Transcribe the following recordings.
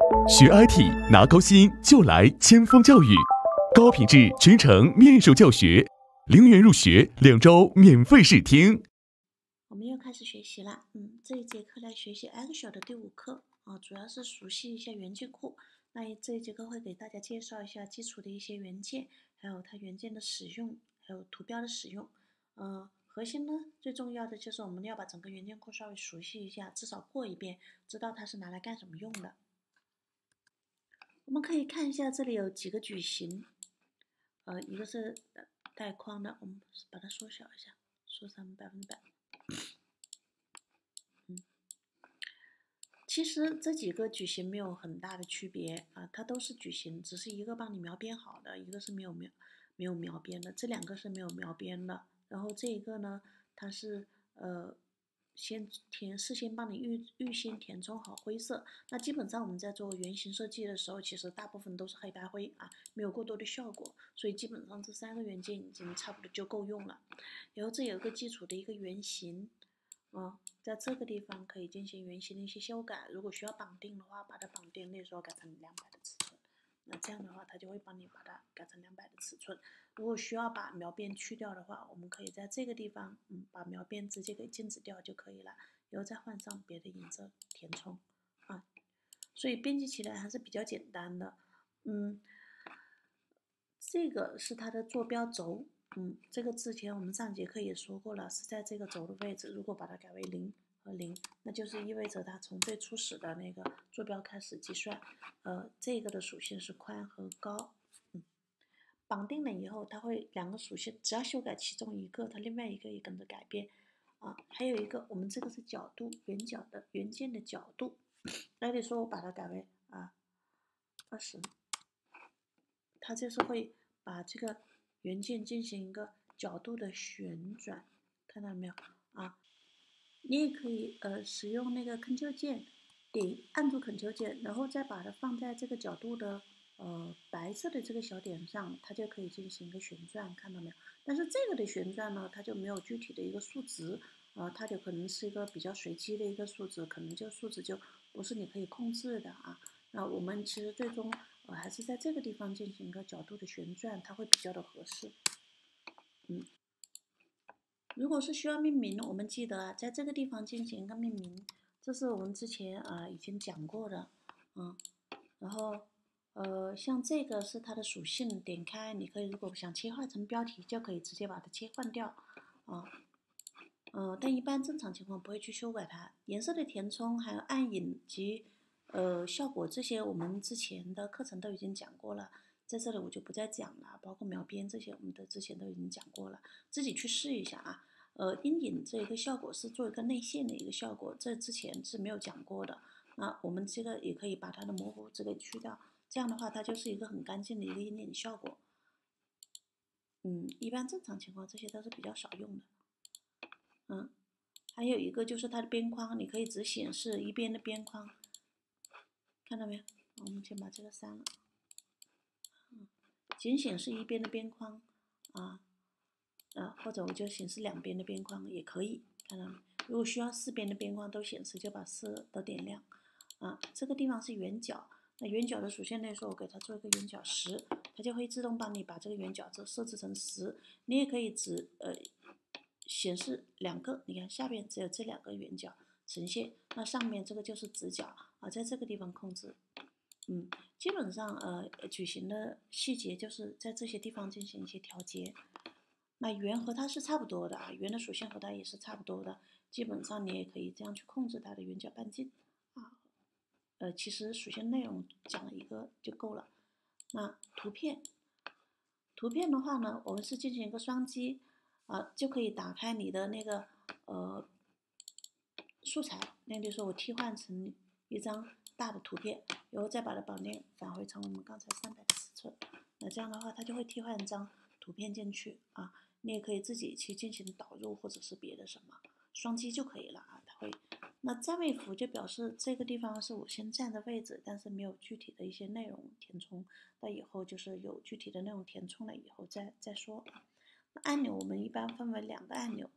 学 IT 拿高薪就来千锋教育，高品质全程面授教学，0元入学，2周免费试听。 我们又开始学习了，这一节课来学习 Excel 的第5课啊，主要是熟悉一下元件库。那这一节课会给大家介绍一下基础的一些元件，还有它元件的使用，还有图标的使用。核心呢，最重要的就是我们要把整个元件库稍微熟悉一下，至少过一遍，知道它是拿来干什么用的。我们可以看一下，这里有几个矩形，一个是带框的，我们把它缩小一下，缩成100%。其实这几个矩形没有很大的区别啊，它都是矩形，只是一个帮你描边好的，一个是没有描边的，这2个是没有描边的。然后这一个呢，它是事先帮你预先填充好灰色。那基本上我们在做原型设计的时候，其实大部分都是黑白灰啊，没有过多的效果，所以基本上这3个元件已经差不多就够用了。然后这有个基础的一个原型。在这个地方可以进行原型的一些修改，如果需要绑定的话，把它绑定，那时候改成200的尺寸，那这样的话它就会帮你把它改成200的尺寸。如果需要把描边去掉的话，我们可以在这个地方把描边直接给静止掉就可以了，然后再换上别的颜色填充啊，所以编辑起来还是比较简单的。这个是它的坐标轴。这个之前我们上节课也说过了，是在这个轴的位置。如果把它改为0和0，那就是意味着它从最初始的那个坐标开始计算。这个的属性是宽和高。绑定了以后，它会2个属性，只要修改其中一个，它另外一个也跟着改变。还有一个，我们这个是角度，元件的角度。那得说我把它改为20，它就是会把这个元件进行一个角度的旋转，看到没有啊？你也可以使用那个 Ctrl 键，按住 Ctrl 键，然后再把它放在这个角度的白色的这个小点上，它就可以进行一个旋转，看到没有？但是这个的旋转呢，它就没有具体的一个数值，它就可能是一个比较随机的一个数值，可能数值就不是你可以控制的啊。那我们其实最终还是在这个地方进行一个角度的旋转，它会比较的合适。如果是需要命名，我们记得在这个地方进行一个命名，这是我们之前已经讲过的。然后像这个是它的属性，点开你可以如果想切换成标题，就可以直接把它切换掉但一般正常情况不会去修改它。颜色的填充，还有暗影及效果这些，我们之前的课程都已经讲过了，在这里我就不再讲了。包括描边这些，我们之前都已经讲过了，自己去试一下啊。阴影这一个效果是做一个内线的一个效果，这之前是没有讲过的。那我们这个也可以把它的模糊值给去掉，这样的话它就是一个很干净的一个阴影效果。一般正常情况这些都是比较少用的。还有一个就是它的边框，你可以只显示一边的边框，看到没有？我们先把这个删了，仅显示一边的边框或者我就显示2边的边框也可以，看到没？如果需要4边的边框都显示，就把4都点亮这个地方是圆角，那圆角的属性类说，我给它做一个圆角10，它就会自动帮你把这个圆角设置成10。你也可以只显示2个，你看下边只有这2个圆角呈现，那上面这个就是直角在这个地方控制。基本上矩形的细节就是在这些地方进行一些调节。那圆和它是差不多的圆的属性和它也是差不多的，基本上你也可以这样去控制它的圆角半径其实属性内容讲了一个就够了。那图片的话呢，我们是进行一个双击就可以打开你的那个素材，那比如说我替换成一张大的图片，然后再把它绑定返回成我们刚才300的尺寸，那这样的话它就会替换一张图片进去你也可以自己去进行导入或者是别的什么，双击就可以了它会。那占位符就表示这个地方是我先占的位置，但是没有具体的一些内容填充，那以后就是有具体的内容填充了以后再说。那按钮我们一般分为2个按钮，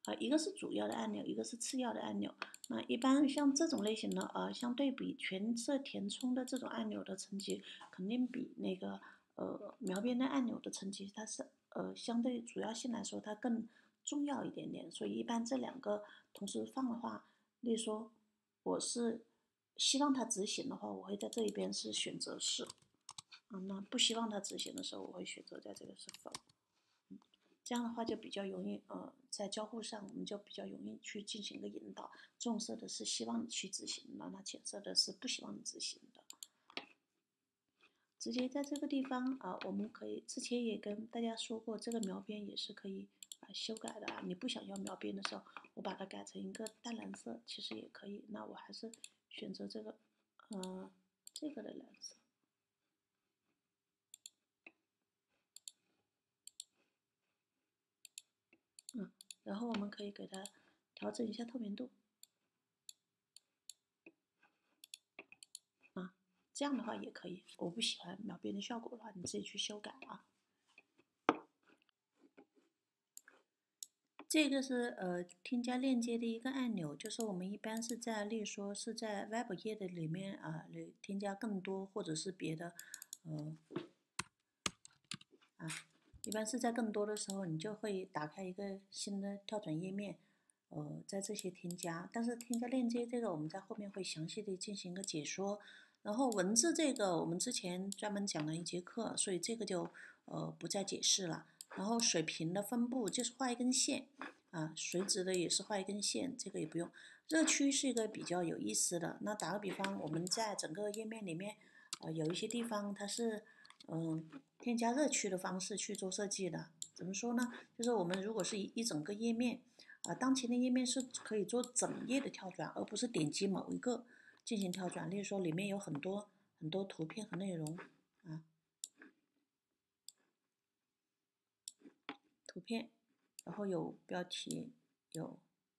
一个是主要的按钮，一个是次要的按钮。那一般像这种类型的，相对比全色填充的这种按钮的层级，肯定比那个描边的按钮的层级，它是相对主要性来说它更重要一点点。所以一般这两个同时放的话，例如说我是希望它执行的话，我会在这一边是选择是，那不希望它执行的时候，我会选择在这个是否。这样的话就比较容易，在交互上我们就比较容易去进行一个引导。重色的是希望你去执行的，那浅色的是不希望你执行的。直接在这个地方我们可以之前也跟大家说过，这个描边也是可以修改的你不想要描边的时候，我把它改成一个淡蓝色，其实也可以。那我还是选择这个，这个的蓝色。然后我们可以给它调整一下透明度，这样的话也可以。我不喜欢描边的效果的话，你自己去修改这个是添加链接的一个按钮，就是我们一般是在，例如说是在 Web 页的里面添加更多或者是别的一般是在更多的时候，你就会打开一个新的跳转页面，在这些添加。但是添加链接这个，我们在后面会详细的进行一个解说。然后文字这个，我们之前专门讲了一节课，所以这个就不再解释了。然后水平的分布就是画一根线垂直的也是画一根线，这个也不用。热区是一个比较有意思的。那打个比方，我们在整个页面里面，有一些地方它是添加热区的方式去做设计的。怎么说呢？就是我们如果是一整个页面当前的页面是可以做整页的跳转，而不是点击某一个进行跳转。例如说里面有很多图片和内容图片，然后有标题，有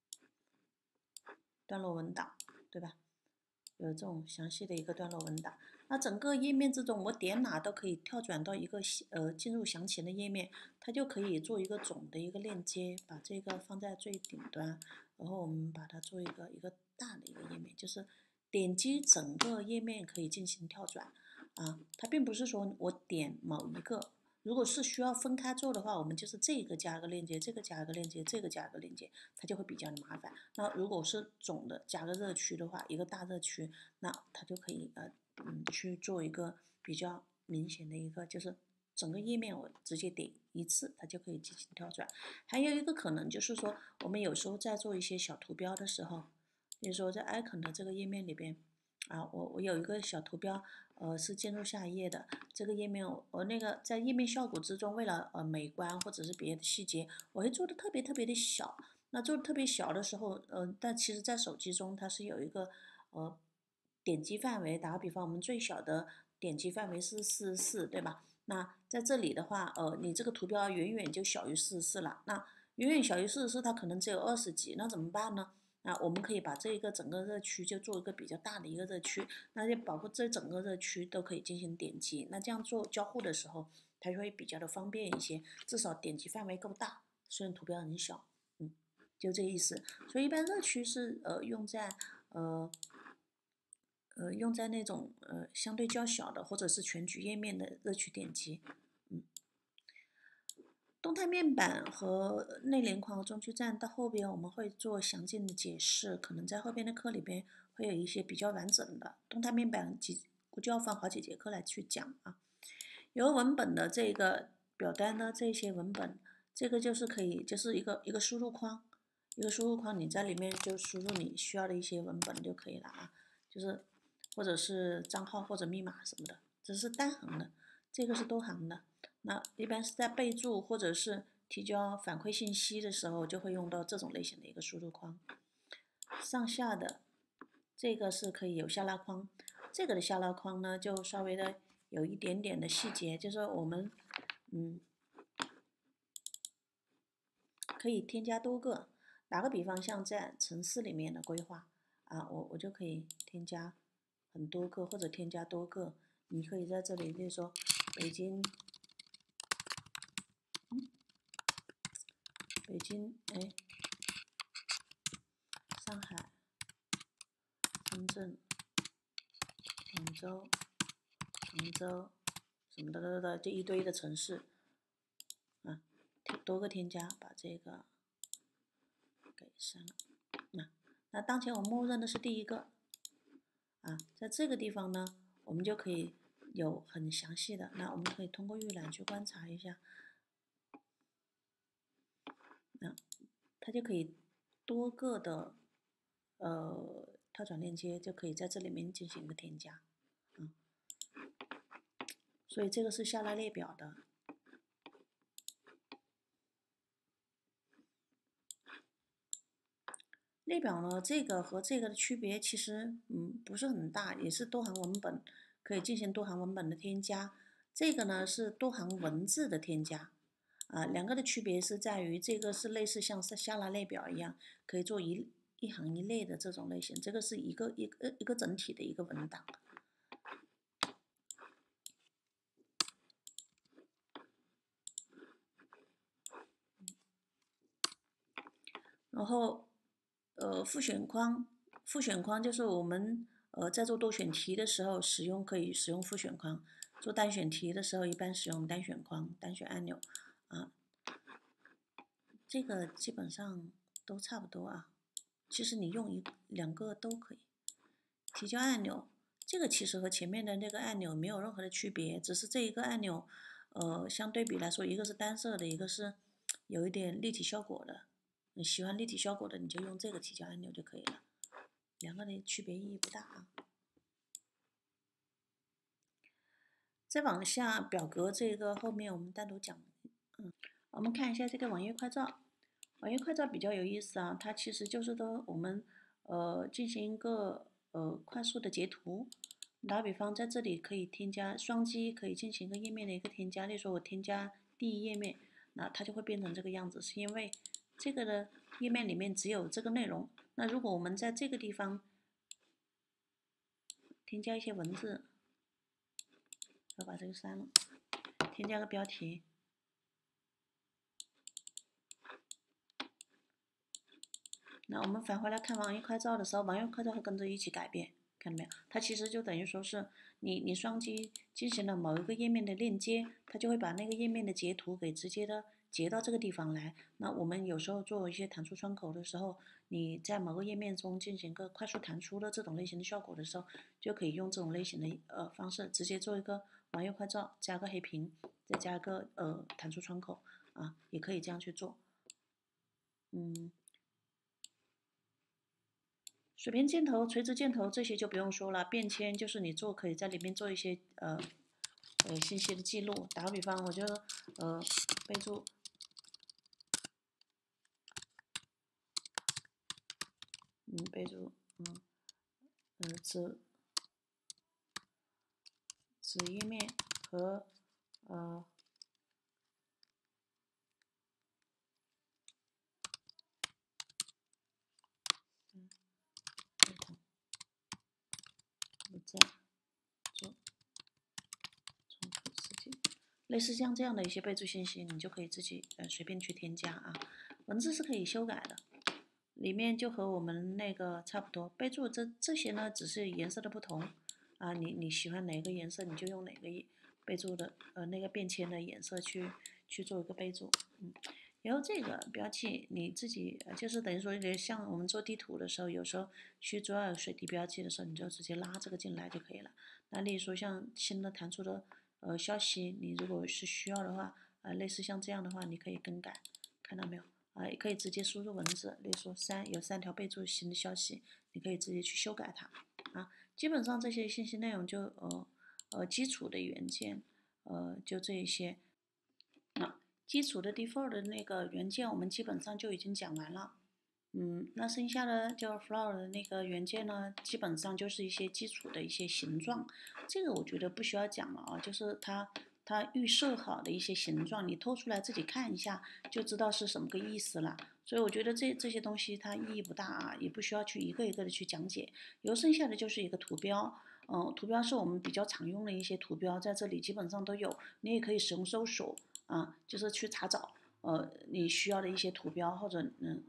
段落文档，对吧？有这种详细的一个段落文档。那整个页面之中，我点哪都可以跳转到一个进入详情的页面，它就可以做一个总的一个链接，把这个放在最顶端，然后我们把它做一个大的一个页面，就是点击整个页面可以进行跳转它并不是说我点某一个。如果是需要分开做的话，我们就是这个加个链接，这个加个链接，这个加个链接，它就会比较的麻烦。那如果是总的加个热区的话，一个大热区，那它就可以去做一个比较明显的一个，就是整个页面我直接点一次，它就可以进行跳转。还有一个可能就是说，我们有时候在做一些小图标的时候，比如说在 icon 的这个页面里边我有一个小图标，是进入下一页的这个页面，我那个在页面效果之中，为了美观或者是别的细节，我会做的特别的小。那做的特别小的时候，但其实在手机中它是有一个点击范围。打个比方，我们最小的点击范围是44，对吧？那在这里的话，你这个图标远远就小于44了。那远远小于44，它可能只有20几，那怎么办呢？我们可以把这一个整个热区就做一个比较大的一个热区，那就包括这整个热区都可以进行点击。那这样做交互的时候，它就会比较的方便一些，至少点击范围够大，虽然图标很小，就这意思。所以一般热区是用在那种相对较小的或者是全局页面的热区点击。动态面板和内联框和中区站到后边我们会做详尽的解释，可能在后边的课里边会有一些比较完整的动态面板估计要放好几节课来去讲有文本的这个表单的这些文本，这个就是可以就是一个输入框，你在里面就输入你需要的一些文本就可以了就是或者是账号或者密码什么的，这是单行的，这个是多行的。那一般是在备注或者是提交反馈信息的时候，就会用到这种类型的一个输入框。上下的这个是可以有下拉框，这个的下拉框呢，就稍微的有一点点的细节，就是我们可以添加多个。打个比方，像在城市里面的规划我就可以添加很多个或者添加多个。你可以在这里，比如说北京上海、深圳、广州、常州什么的，这一堆的城市啊，多个添加，把这个给删了。那当前我默认的是第一个啊，在这个地方呢，我们就可以有很详细的，那我们可以通过预览去观察一下，它就可以多个的跳转链接就可以在这里面进行一个添加，所以这个是下拉列表的。列表呢，这个和这个的区别其实不是很大，也是多行文本，可以进行多行文本的添加。这个呢是多行文字的添加，两个的区别是在于这个是类似像下拉列表一样，可以做一行一列的这种类型，这个是一个整体的一个文档。然后复选框就是我们在做多选题的时候可以使用复选框，做单选题的时候一般使用单选框、单选按钮啊，这个基本上都差不多啊。其实你用两个都可以。提交按钮，这个其实和前面的那个按钮没有任何的区别，只是这一个按钮相对比来说，一个是单色的，一个是有一点立体效果的。你喜欢立体效果的，你就用这个提交按钮就可以了，两个的区别意义不大啊。再往下，表格这个后面我们单独讲。我们看一下这个网页快照，网页快照比较有意思啊，它其实就是我们进行一个快速的截图。打比方，在这里可以添加双击，可以进行一个页面的一个添加。例如说，我添加第一页面，那它就会变成这个样子，是因为这个的页面里面只有这个内容。那如果我们在这个地方添加一些文字，要把这个删了，添加个标题。那我们返回来看网页快照的时候，网页快照会跟着一起改变，看到没有？它其实就等于说是你双击进行了某一个页面的链接，它就会把那个页面的截图给直接的截到这个地方来。那我们有时候做一些弹出窗口的时候，你在某个页面中进行个快速弹出的这种类型的效果的时候，就可以用这种类型的方式，直接做一个网页快照，加个黑屏，再加个弹出窗口啊，也可以这样去做。水平箭头、垂直箭头这些就不用说了，便签就是你可以在里面做一些信息的记录。打个比方，我就备注备注子页面和不在做重复事情，类似像这样的一些备注信息，你就可以自己随便去添加啊。文字是可以修改的，里面就和我们那个差不多。备注这些呢，只是颜色的不同啊。你喜欢哪个颜色，你就用哪个备注的那个便签的颜色去做一个备注。然后这个标记你自己就是等于说，像我们做地图的时候，有时候需做水滴标记的时候，你就直接拉这个进来就可以了。那例如说像新的弹出的消息，你如果是需要的话，类似像这样的话，你可以更改，看到没有？也可以直接输入文字，例如说有3条备注新的消息，你可以直接去修改它啊。基本上这些信息内容就基础的元件就这一些。基础的 default 的那个元件我们基本上就已经讲完了。那剩下的就 flow 的那个元件呢，基本上就是一些基础的一些形状，这个我觉得不需要讲了啊，就是它预设好的一些形状，你拖出来自己看一下就知道是什么个意思了。所以我觉得这些东西它意义不大啊，也不需要去一个一个的去讲解。有剩下的就是一个图标，图标是我们比较常用的一些图标，在这里基本上都有，你也可以使用搜索啊，就是去查找你需要的一些图标，或者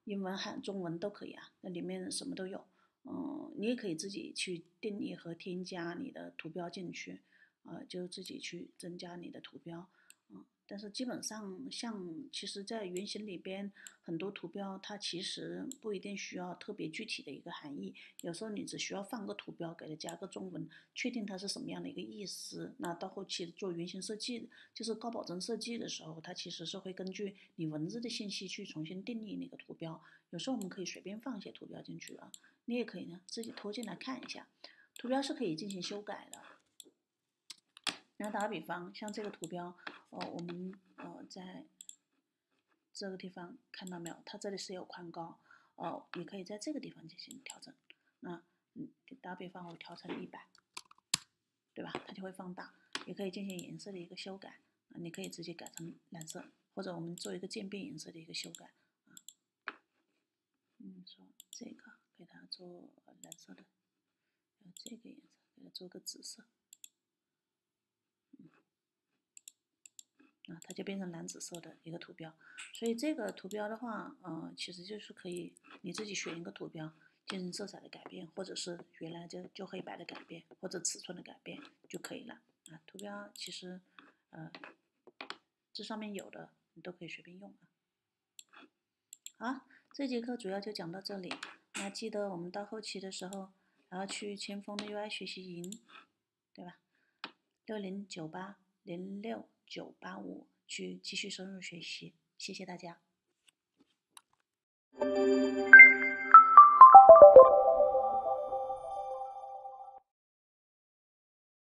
英文、中文都可以啊，那里面什么都有。你也可以自己去定义和添加你的图标进去，就自己去增加你的图标。但是基本上其实在原型里边很多图标它其实不一定需要特别具体的一个含义，有时候你只需要放个图标给它加个中文，确定它是什么样的一个意思。那到后期做原型设计，就是高保真设计的时候，它其实是会根据你文字的信息去重新定义那个图标。有时候我们可以随便放一些图标进去啊，你也可以呢自己拖进来看一下，图标是可以进行修改的。那打个比方，像这个图标，我们在这个地方看到没有？它这里是有宽高，也可以在这个地方进行调整。那打比方，我调成100，对吧？它就会放大。也可以进行颜色的一个修改，你可以直接改成蓝色，或者我们做一个渐变颜色的一个修改。说这个给它做蓝色的，这个颜色给它做个紫色。它就变成蓝紫色的一个图标。所以这个图标的话，其实就是可以你自己选一个图标进行色彩的改变，或者是原来就黑白的改变，或者尺寸的改变就可以了。图标其实这上面有的你都可以随便用啊。好，这节课主要就讲到这里。那记得我们到后期的时候还要去千锋的 UI 学习营，对吧？60980695去继续深入学习，谢谢大家。